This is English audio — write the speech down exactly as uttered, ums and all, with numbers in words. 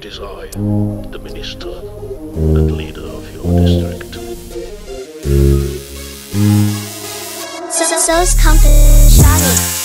It is I, the minister and leader of your district. So, so, so,